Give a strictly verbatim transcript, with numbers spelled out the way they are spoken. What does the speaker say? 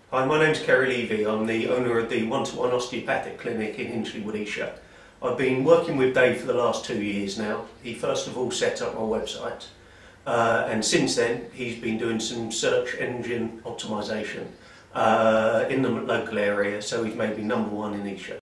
Hi, my name's Kerry Levy. I'm the owner of the one-to-one osteopathic clinic in Hinchley Wood, Esher. I've been working with Dave for the last two years now. He first of all set up my website, uh, and since then he's been doing some search engine optimisation uh, in the local area, so he's made me number one in Esher.